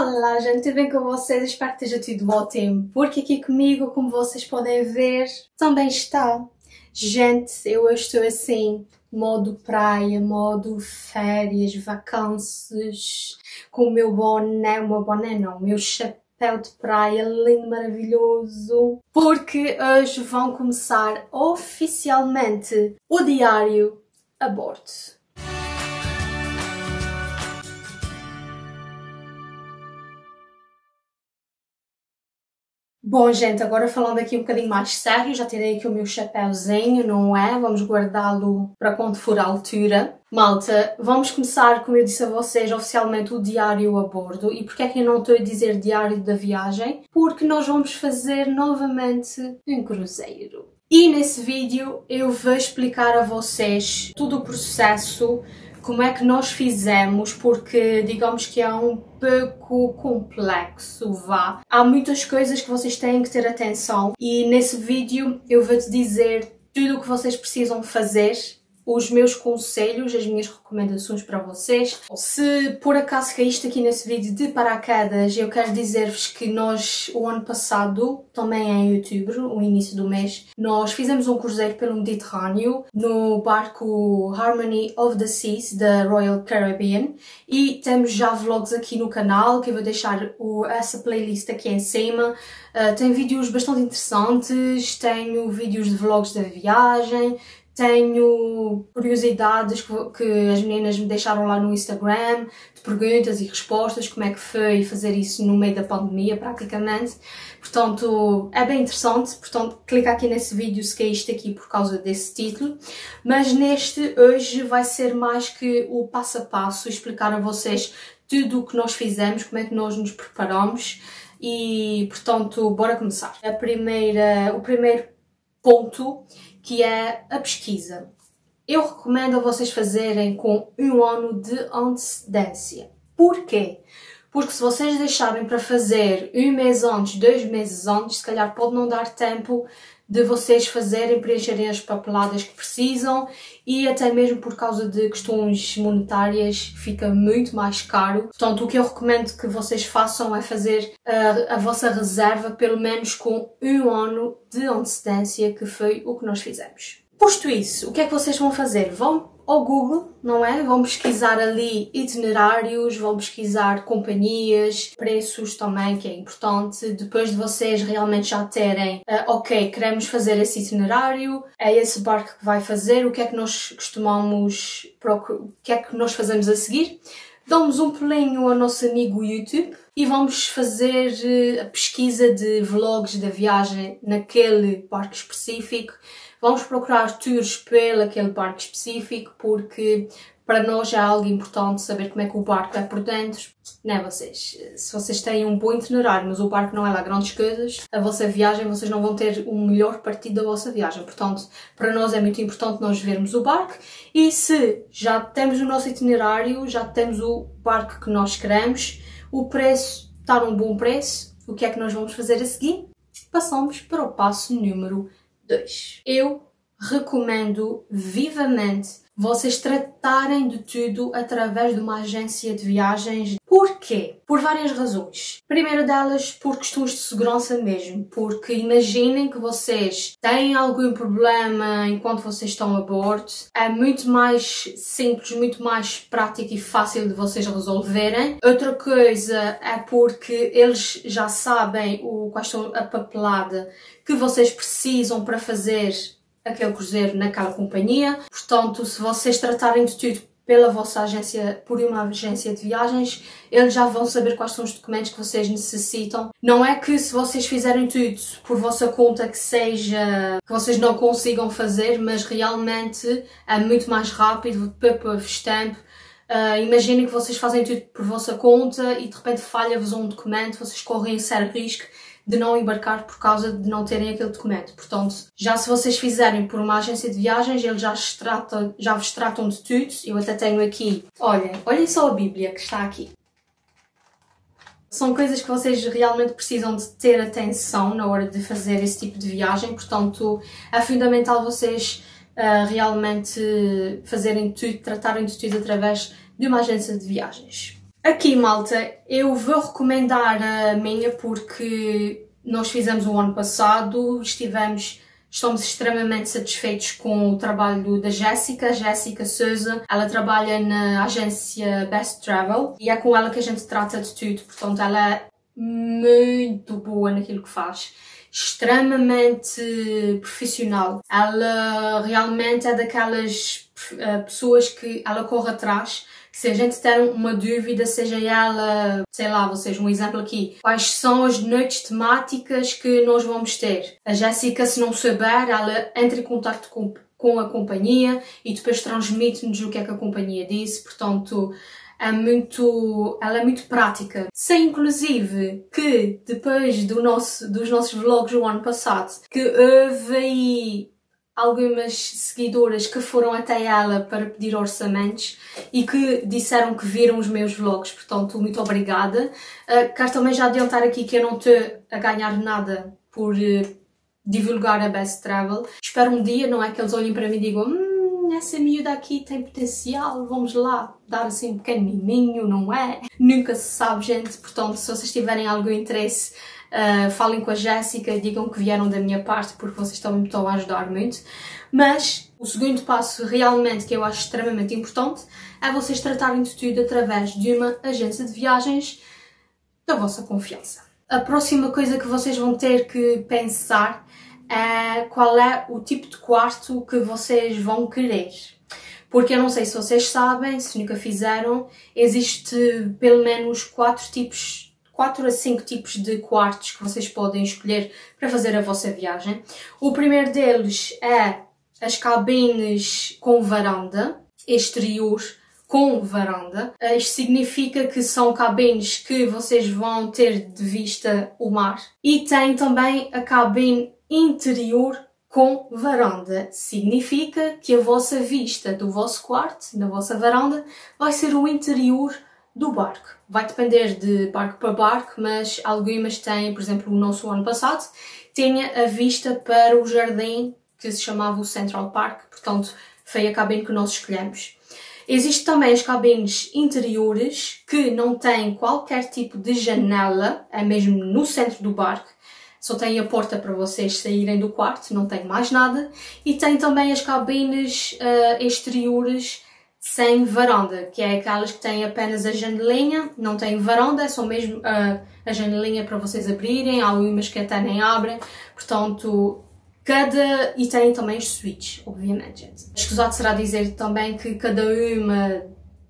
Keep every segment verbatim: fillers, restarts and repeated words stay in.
Olá, gente, tudo bem com vocês? Espero que esteja tudo ótimo, porque aqui comigo, como vocês podem ver, também está. Gente, eu hoje estou assim, modo praia, modo férias, vacances, com o meu boné, o meu boné não, o meu chapéu de praia lindo, maravilhoso, porque hoje vão começar oficialmente o diário a bordo. Bom, gente, agora falando aqui um bocadinho mais sério, já tirei aqui o meu chapéuzinho, não é? Vamos guardá-lo para quando for a altura. Malta, vamos começar, como eu disse a vocês, oficialmente o diário a bordo. E porquê é que eu não estou a dizer diário da viagem? Porque nós vamos fazer novamente um cruzeiro. E nesse vídeo eu vou explicar a vocês todo o processo, como é que nós fizemos, porque digamos que é um pouco complexo, vá. Há muitas coisas que vocês têm que ter atenção e nesse vídeo eu vou-te dizer tudo o que vocês precisam fazer, os meus conselhos, as minhas recomendações para vocês. Se por acaso caíste aqui nesse vídeo de paraquedas, eu quero dizer-vos que nós, o ano passado, também em outubro, o início do mês, nós fizemos um cruzeiro pelo Mediterrâneo no barco Harmony of the Seas da Royal Caribbean e temos já vlogs aqui no canal, que eu vou deixar o, essa playlist aqui em cima. Uh, tem vídeos bastante interessantes, tenho vídeos de vlogs da viagem, tenho curiosidades que, que as meninas me deixaram lá no Instagram, de perguntas e respostas, como é que foi fazer isso no meio da pandemia, praticamente. Portanto, é bem interessante, portanto, clica aqui nesse vídeo se caíste aqui por causa desse título. Mas neste, hoje, vai ser mais que o passo a passo, explicar a vocês tudo o que nós fizemos, como é que nós nos preparamos e, portanto, bora começar. A primeira, o primeiro ponto, que é a pesquisa. Eu recomendo a vocês fazerem com um ano de antecedência. Porquê? Porque se vocês deixarem para fazer um mês antes, dois meses antes, se calhar pode não dar tempo de vocês fazerem, preencherem as papeladas que precisam e até mesmo por causa de questões monetárias fica muito mais caro. Portanto, o que eu recomendo que vocês façam é fazer a, a vossa reserva pelo menos com um ano de antecedência, que foi o que nós fizemos. Posto isso, o que é que vocês vão fazer? Vão ao Google, não é? Vão pesquisar ali itinerários, vão pesquisar companhias, preços também, que é importante. Depois de vocês realmente já terem, uh, ok, queremos fazer esse itinerário, é esse barco que vai fazer, o que é que nós costumamos, o que é que nós fazemos a seguir? Damos um pulinho ao nosso amigo YouTube e vamos fazer a pesquisa de vlogs da viagem naquele barco específico. Vamos procurar tours pelo aquele barco específico, porque para nós é algo importante saber como é que o barco é por dentro, não é vocês? Se vocês têm um bom itinerário, mas o barco não é lá grandes coisas, a vossa viagem, vocês não vão ter o melhor partido da vossa viagem. Portanto, para nós é muito importante nós vermos o barco e se já temos o nosso itinerário, já temos o barco que nós queremos, o preço está num bom preço, o que é que nós vamos fazer a seguir? Passamos para o passo número dois. Eu recomendo vivamente vocês tratarem de tudo através de uma agência de viagens. Porquê? Por várias razões. Primeira delas, por questões de segurança mesmo. Porque imaginem que vocês têm algum problema enquanto vocês estão a bordo. É muito mais simples, muito mais prático e fácil de vocês resolverem. Outra coisa é porque eles já sabem o, quais são a papelada que vocês precisam para fazer aquele cruzeiro naquela companhia. Portanto, se vocês tratarem de tudo pela vossa agência, por uma agência de viagens, eles já vão saber quais são os documentos que vocês necessitam. Não é que se vocês fizerem tudo por vossa conta que seja, que vocês não consigam fazer, mas realmente é muito mais rápido, paper stamp. Uh, imaginem que vocês fazem tudo por vossa conta e de repente falha-vos um documento, vocês correm sério risco de não embarcar por causa de não terem aquele documento. Portanto, já se vocês fizerem por uma agência de viagens, eles já, tratam, já vos tratam de tudo. Eu até tenho aqui, olhem, olhem só a Bíblia que está aqui. São coisas que vocês realmente precisam de ter atenção na hora de fazer esse tipo de viagem, portanto é fundamental vocês uh, realmente fazerem tudo, tratarem de tudo através de uma agência de viagens. Aqui, malta, eu vou recomendar a minha porque nós fizemos o ano passado, estivemos, estamos extremamente satisfeitos com o trabalho da Jéssica, Jéssica Souza. Ela trabalha na agência Best Travel e é com ela que a gente trata de tudo, portanto ela é muito boa naquilo que faz. Extremamente profissional. Ela realmente é daquelas uh, pessoas que ela corre atrás. Se a gente tem uma dúvida, seja ela, sei lá, vocês, um exemplo aqui, quais são as noites temáticas que nós vamos ter? A Jéssica, se não souber, ela entra em contato com, com a companhia e depois transmite-nos o que é que a companhia disse, portanto, é muito, ela é muito prática. Sei, inclusive, que depois do nosso, dos nossos vlogs do ano passado, que houve aí algumas seguidoras que foram até ela para pedir orçamentos e que disseram que viram os meus vlogs, portanto, muito obrigada. Uh, quero também já adiantar aqui que eu não estou a ganhar nada por uh, divulgar a Best Travel. Espero um dia, não é, que eles olhem para mim e digam hum, essa miúda aqui tem potencial, vamos lá dar assim um pequeno miminho, não é? Nunca se sabe, gente, portanto, se vocês tiverem algum interesse, Uh, falem com a Jéssica e digam que vieram da minha parte porque vocês também me estão a ajudar muito. Mas o segundo passo realmente que eu acho extremamente importante é vocês tratarem de tudo através de uma agência de viagens da vossa confiança. A próxima coisa que vocês vão ter que pensar é qual é o tipo de quarto que vocês vão querer. Porque eu não sei se vocês sabem, se nunca fizeram, existe pelo menos quatro tipos quatro a cinco tipos de quartos que vocês podem escolher para fazer a vossa viagem. O primeiro deles é as cabines com varanda, exterior com varanda. Isto significa que são cabines que vocês vão ter de vista o mar. E tem também a cabine interior com varanda. Significa que a vossa vista do vosso quarto, na vossa varanda, vai ser o interior do barco. Vai depender de barco para barco, mas algumas têm, por exemplo, o nosso ano passado, tinha a vista para o jardim que se chamava o Central Park, portanto foi a cabine que nós escolhemos. Existem também as cabines interiores que não têm qualquer tipo de janela, é mesmo no centro do barco, só tem a porta para vocês saírem do quarto, não tem mais nada, e tem também as cabines uh, exteriores sem varanda, que é aquelas que têm apenas a janelinha, não têm varanda, é só mesmo uh, a janelinha para vocês abrirem, há umas que até nem abrem, portanto, cada... e têm também as suítes, obviamente, gente. Escusado será dizer também que cada uma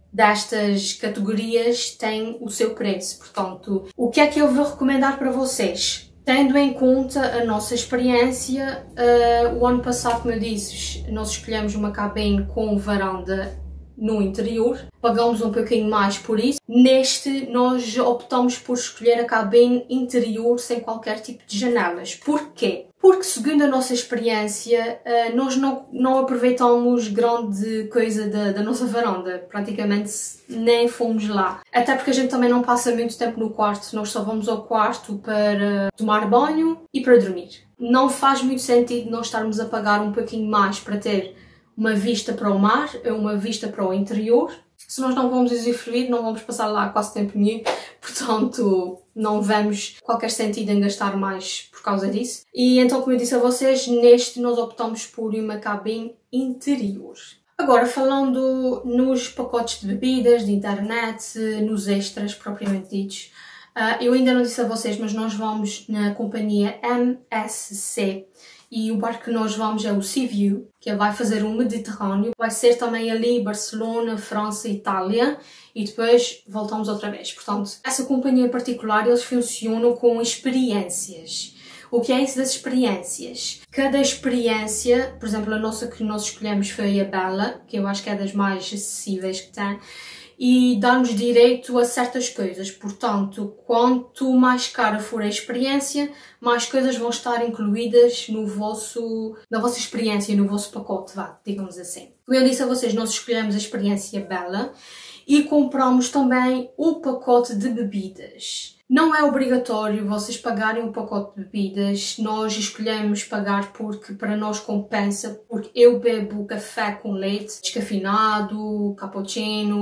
destas categorias tem o seu preço, portanto, o que é que eu vou recomendar para vocês? Tendo em conta a nossa experiência, uh, o ano passado, como eu disse, nós escolhemos uma cabine com varanda no interior, pagamos um pouquinho mais por isso. Neste, nós optamos por escolher a cabine interior sem qualquer tipo de janelas. Porquê? Porque, segundo a nossa experiência, nós não, não aproveitamos grande coisa da, da nossa varanda. Praticamente nem fomos lá. Até porque a gente também não passa muito tempo no quarto. Nós só vamos ao quarto para tomar banho e para dormir. Não faz muito sentido nós estarmos a pagar um pouquinho mais para ter uma vista para o mar, uma vista para o interior. Se nós não vamos usufruir, não vamos passar lá quase tempo nenhum, portanto não vemos qualquer sentido em gastar mais por causa disso. E então, como eu disse a vocês, neste nós optamos por uma cabine interior. Agora, falando nos pacotes de bebidas, de internet, nos extras propriamente ditos, eu ainda não disse a vocês, mas nós vamos na companhia M S C. E o barco que nós vamos é o Seaview, que vai fazer o Mediterrâneo. Vai ser também ali Barcelona, França e Itália. E depois voltamos outra vez. Portanto, essa companhia em particular, eles funcionam com experiências. O que é isso das experiências? Cada experiência, por exemplo, a nossa que nós escolhemos foi a Bella, que eu acho que é das mais acessíveis que tem, e dá-nos direito a certas coisas. Portanto, quanto mais cara for a experiência, mais coisas vão estar incluídas no vosso, na vossa experiência, no vosso pacote, vá, digamos assim. Como eu disse a vocês, nós escolhemos a experiência Bella e compramos também o pacote de bebidas. Não é obrigatório vocês pagarem o pacote de bebidas, nós escolhemos pagar porque para nós compensa, porque eu bebo café com leite, descafeinado, cappuccino,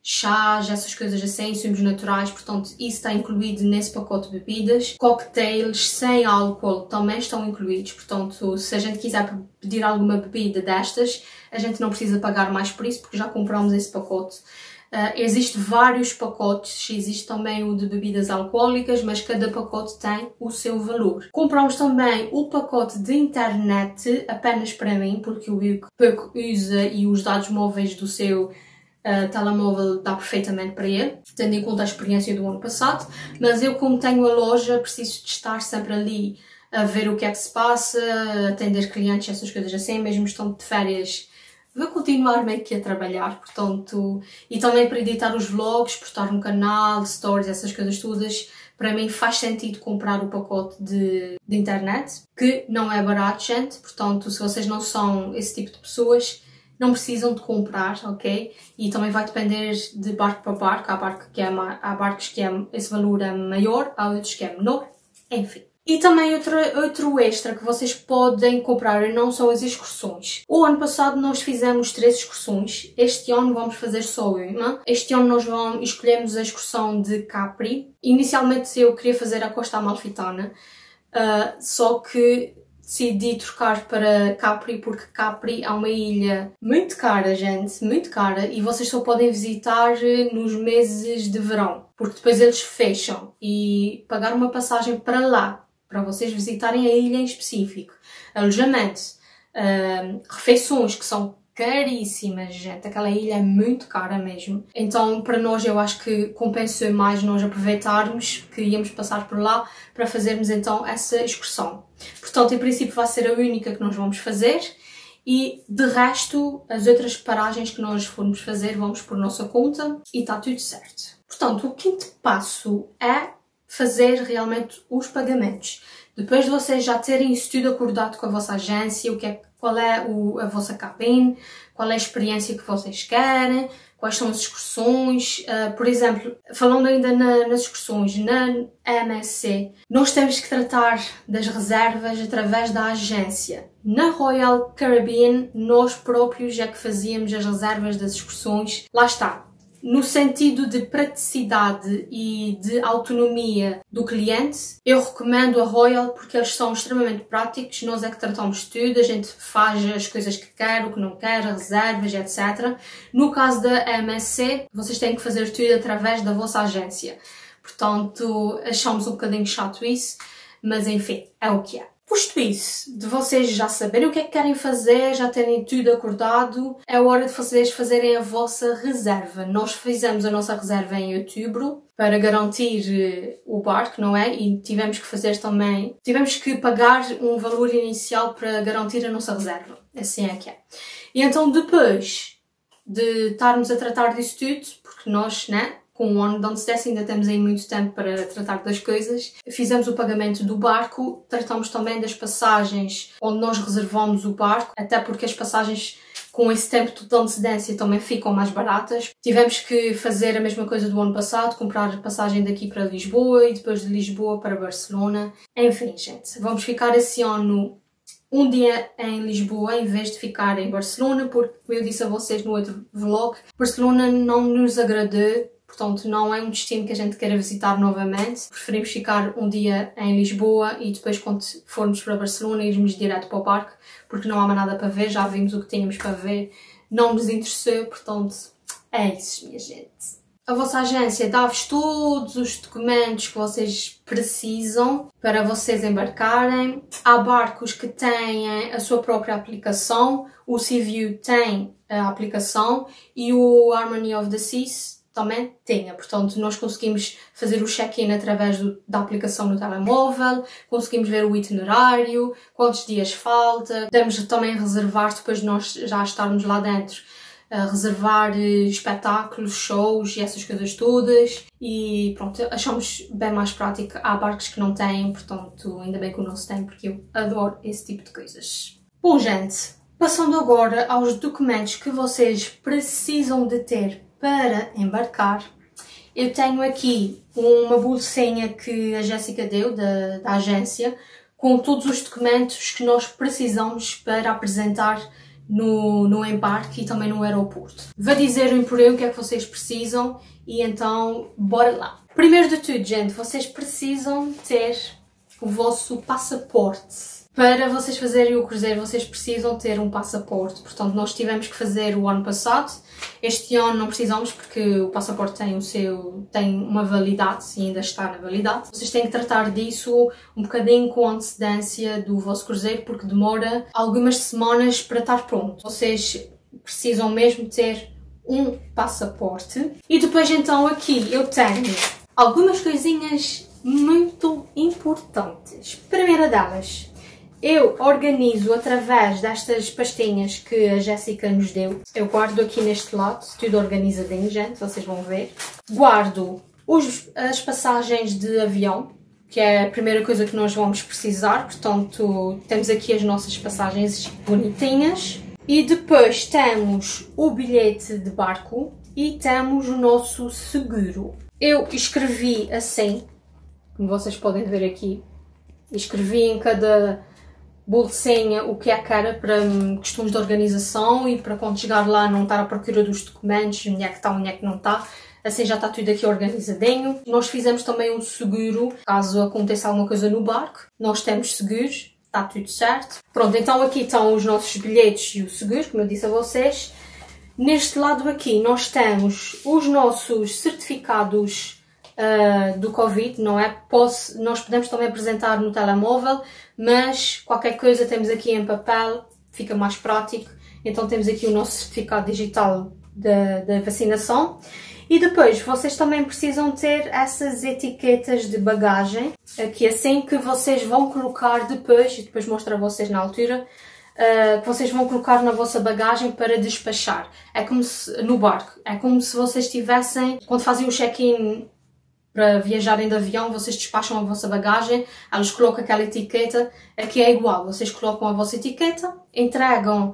chás, essas coisas assim, sumos naturais, portanto isso está incluído nesse pacote de bebidas. Cocktails sem álcool também estão incluídos, portanto se a gente quiser pedir alguma bebida destas, a gente não precisa pagar mais por isso, porque já compramos esse pacote. Uh, existem vários pacotes, existe também o de bebidas alcoólicas, mas cada pacote tem o seu valor. Compramos também o pacote de internet apenas para mim, porque o Hugo pouco usa e os dados móveis do seu uh, telemóvel dá perfeitamente para ele, tendo em conta a experiência do ano passado. Mas eu, como tenho a loja, preciso de estar sempre ali a ver o que é que se passa, atender clientes, essas coisas assim, mesmo estando de férias. Vou continuar meio que a trabalhar, portanto, e também para editar os vlogs, postar no canal, stories, essas coisas todas, para mim faz sentido comprar o pacote de, de internet, que não é barato, gente, portanto, se vocês não são esse tipo de pessoas, não precisam de comprar, ok? E também vai depender de barco para barco, há, barco que é, há barcos que é, esse valor é maior, há outros que é menor, enfim. E também outro, outro extra que vocês podem comprar não são as excursões. O ano passado nós fizemos três excursões, este ano vamos fazer só uma. Este ano nós vamos, escolhemos a excursão de Capri. Inicialmente eu queria fazer a Costa Amalfitana, uh, só que decidi trocar para Capri porque Capri é uma ilha muito cara, gente, muito cara, e vocês só podem visitar nos meses de verão, porque depois eles fecham, e pagar uma passagem para lá, para vocês visitarem a ilha em específico, alojamento, uh, refeições que são caríssimas, gente, aquela ilha é muito cara mesmo. Então, para nós, eu acho que compensou mais nós aproveitarmos que íamos passar por lá para fazermos então essa excursão. Portanto, em princípio vai ser a única que nós vamos fazer e, de resto, as outras paragens que nós formos fazer vamos por nossa conta e está tudo certo. Portanto, o quinto passo é fazer realmente os pagamentos. Depois de vocês já terem isso tudo acordado com a vossa agência, o que é, qual é o, a vossa cabine, qual é a experiência que vocês querem, quais são as excursões. Uh, por exemplo, falando ainda na, nas excursões, na M S C, nós temos que tratar das reservas através da agência. Na Royal Caribbean, nós próprios é que fazíamos as reservas das excursões. Lá está. No sentido de praticidade e de autonomia do cliente, eu recomendo a Royal porque eles são extremamente práticos, nós é que tratamos tudo, a gente faz as coisas que quer, o que não quer, reservas, etcétera. No caso da M S C, vocês têm que fazer tudo através da vossa agência. Portanto, achamos um bocadinho chato isso, mas enfim, é o que é. Posto isso, de vocês já saberem o que é que querem fazer, já terem tudo acordado, é hora de vocês fazerem a vossa reserva. Nós fizemos a nossa reserva em outubro para garantir o barco, não é? E tivemos que fazer também, tivemos que pagar um valor inicial para garantir a nossa reserva. Assim é que é. E então depois de estarmos a tratar disso tudo, porque nós, né? Com um ano de antecedência, ainda temos aí muito tempo para tratar das coisas. Fizemos o pagamento do barco, tratamos também das passagens onde nós reservamos o barco, até porque as passagens com esse tempo de antecedência também ficam mais baratas. Tivemos que fazer a mesma coisa do ano passado, comprar a passagem daqui para Lisboa e depois de Lisboa para Barcelona. Enfim, gente, vamos ficar esse ano um dia em Lisboa em vez de ficar em Barcelona, porque, como eu disse a vocês no outro vlog, Barcelona não nos agradou. Portanto, não é um destino que a gente queira visitar novamente. Preferimos ficar um dia em Lisboa e depois, quando formos para Barcelona, irmos direto para o parque, porque não há mais nada para ver, já vimos o que tínhamos para ver, não nos interessou, portanto, é isso, minha gente. A vossa agência dá-vos todos os documentos que vocês precisam para vocês embarcarem. Há barcos que têm a sua própria aplicação, o Seaview tem a aplicação e o Harmony of the Seas também tenha, portanto nós conseguimos fazer o check-in através do, da aplicação no telemóvel, conseguimos ver o itinerário, quantos dias falta, podemos também reservar, depois de nós já estarmos lá dentro, uh, reservar uh, espetáculos, shows e essas coisas todas e pronto, achamos bem mais prático. Há barcos que não têm, portanto ainda bem que o nosso tem, porque eu adoro esse tipo de coisas. Bom, gente, passando agora aos documentos que vocês precisam de ter para embarcar, eu tenho aqui uma bolsinha que a Jéssica deu, da, da agência, com todos os documentos que nós precisamos para apresentar no, no embarque e também no aeroporto. Vou dizer por aí o que é que vocês precisam e então bora lá. Primeiro de tudo, gente, vocês precisam ter o vosso passaporte. Para vocês fazerem o cruzeiro, vocês precisam ter um passaporte. Portanto, nós tivemos que fazer o ano passado. Este ano não precisamos porque o passaporte tem, o seu, tem uma validade e ainda está na validade. Vocês têm que tratar disso um bocadinho com antecedência do vosso cruzeiro porque demora algumas semanas para estar pronto. Vocês precisam mesmo ter um passaporte. E depois então aqui eu tenho algumas coisinhas muito importantes. Primeira delas, eu organizo através destas pastinhas que a Jéssica nos deu. Eu guardo aqui neste lado, tudo organizadinho, gente, vocês vão ver. Guardo os, as passagens de avião, que é a primeira coisa que nós vamos precisar. Portanto, temos aqui as nossas passagens bonitinhas. E depois temos o bilhete de barco e temos o nosso seguro. Eu escrevi assim, como vocês podem ver aqui. Escrevi em cada bolsinha o que é que era para questões de organização e para quando chegar lá não estar à procura dos documentos, onde é que está, onde é que não está. Assim já está tudo aqui organizadinho. Nós fizemos também um seguro, caso aconteça alguma coisa no barco. Nós temos seguros, está tudo certo. Pronto, então aqui estão os nossos bilhetes e o seguro, como eu disse a vocês. Neste lado aqui nós temos os nossos certificados Uh, do Covid, não é? Posso, nós podemos também apresentar no telemóvel, mas qualquer coisa temos aqui em papel, fica mais prático. Então temos aqui o nosso certificado digital da, da vacinação. E depois, vocês também precisam ter essas etiquetas de bagagem, que assim que vocês vão colocar depois, e depois mostro a vocês na altura, uh, que vocês vão colocar na vossa bagagem para despachar. É como se, no barco, é como se vocês tivessem, quando fazem o check-in para viajarem de avião, vocês despacham a vossa bagagem, eles colocam aquela etiqueta, aqui é igual, vocês colocam a vossa etiqueta, entregam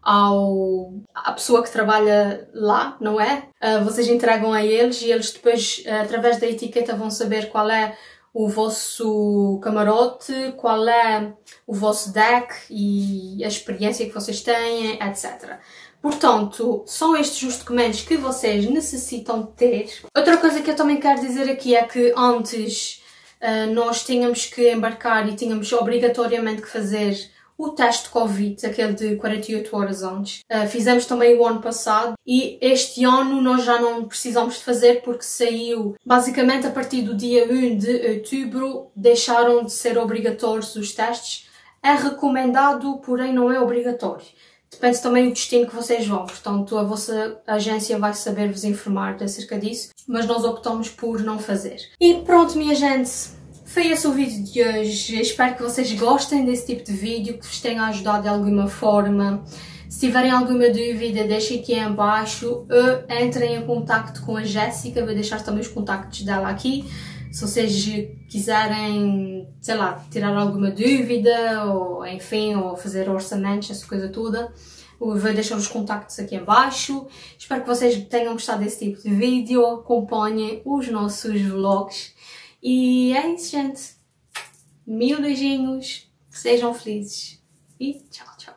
ao, à pessoa que trabalha lá, não é? Uh, vocês entregam a eles e eles depois, uh, através da etiqueta, vão saber qual é o vosso camarote, qual é o vosso deck e a experiência que vocês têm, etcétera. Portanto, são estes os documentos que vocês necessitam ter. Outra coisa que eu também quero dizer aqui é que antes uh, nós tínhamos que embarcar e tínhamos obrigatoriamente que fazer o teste de Covid, aquele de quarenta e oito horas antes. Uh, fizemos também o ano passado e este ano nós já não precisamos de fazer porque saiu, basicamente a partir do dia um de outubro, deixaram de ser obrigatórios os testes. É recomendado, porém não é obrigatório. Depende também do destino que vocês vão, portanto a vossa agência vai saber vos informar acerca disso, mas nós optamos por não fazer. E pronto, minha gente, foi esse o vídeo de hoje. Espero que vocês gostem desse tipo de vídeo, que vos tenha ajudado de alguma forma. Se tiverem alguma dúvida, deixem aqui em baixo, ou entrem em contacto com a Jéssica, vou deixar também os contactos dela aqui. Se vocês quiserem, sei lá, tirar alguma dúvida, ou enfim, ou fazer orçamentos, essa coisa toda, eu vou deixar os contactos aqui em baixo. Espero que vocês tenham gostado desse tipo de vídeo, acompanhem os nossos vlogs. E é isso, gente. Mil beijinhos, sejam felizes e tchau, tchau.